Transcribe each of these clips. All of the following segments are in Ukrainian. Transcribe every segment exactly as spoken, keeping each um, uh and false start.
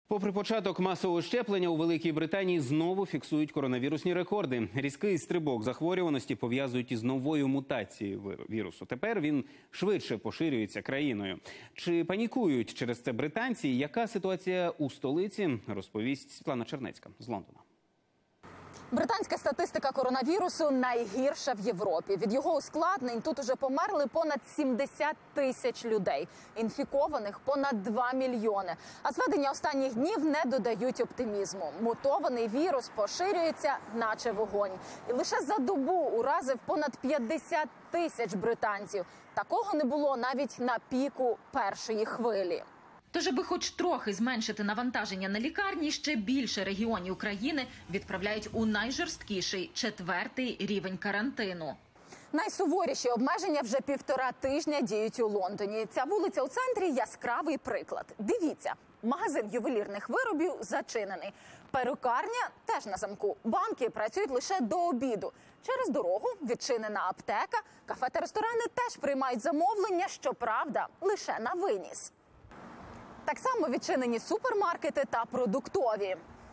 Попри початок масового щеплення, у Великій Британії знову фіксують коронавірусні рекорди. Різкий стрибок захворюваності пов'язують із новою мутацією вірусу. Тепер він швидше поширюється країною. Чи панікують через це британці? Яка ситуація у столиці? Розповість Світлана Чернецька з Лондона. Британська статистика коронавірусу найгірша в Європі. Від його ускладнень тут уже померли понад сімдесят тисяч людей. Інфікованих понад два мільйони. А зведення останніх днів не додають оптимізму. Мутований вірус поширюється, наче вогонь. І лише за добу уразив понад п'ятдесят тисяч британців. Такого не було навіть на піку першої хвилі. Тож, аби хоч трохи зменшити навантаження на лікарні, ще більше регіонів країни відправляють у найжорсткіший четвертий рівень карантину. Найсуворіші обмеження вже півтора тижня діють у Лондоні. Ця вулиця у центрі – яскравий приклад. Дивіться, магазин ювелірних виробів зачинений. Перукарня теж на замку. Банки працюють лише до обіду. Через дорогу відчинена аптека. Кафе та ресторани теж приймають замовлення, щоправда, лише на виніс. Так само відчинені супермаркети та продуктові.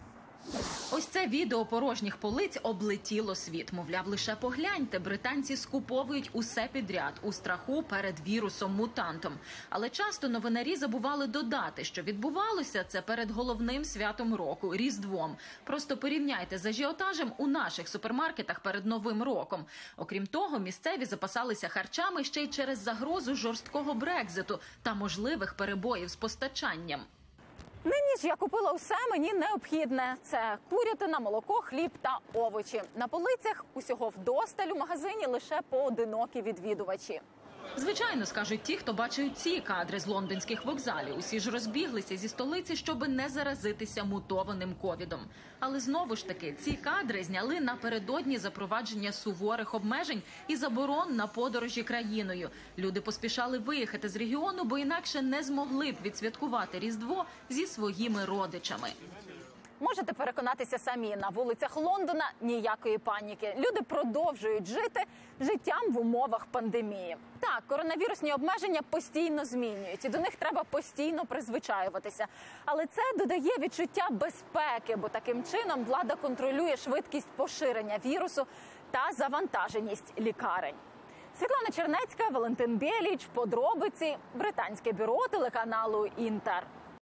Ось це відео порожніх полиць облетіло світ. Мовляв, лише погляньте, британці скуповують усе підряд у страху перед вірусом-мутантом. Але часто новинарі забували додати, що відбувалося це перед головним святом року – Різдвом. Просто порівняйте з ажіотажем у наших супермаркетах перед Новим роком. Окрім того, місцеві запасалися харчами ще й через загрозу жорсткого Брекзиту та можливих перебоїв з постачанням. Нині ж я купила усе мені необхідне. Це курятина, молоко, хліб та овочі. На полицях усього вдосталь, у магазині лише поодинокі відвідувачі. Звичайно, скажуть ті, хто бачив ці кадри з лондонських вокзалів. Усі ж розбіглися зі столиці, щоб не заразитися мутованим ковідом. Але знову ж таки, ці кадри зняли напередодні запровадження суворих обмежень і заборон на подорожі країною. Люди поспішали виїхати з регіону, бо інакше не змогли б відсвяткувати Різдво зі своїми родичами. Можете переконатися самі, на вулицях Лондона ніякої паніки. Люди продовжують жити життям в умовах пандемії. Так, коронавірусні обмеження постійно змінюють, і до них треба постійно призвичаюватися. Але це додає відчуття безпеки, бо таким чином влада контролює швидкість поширення вірусу та завантаженість лікарень. Світлана Чернецька, Валентин Біліч, подробиці, британське бюро телеканалу «Інтер».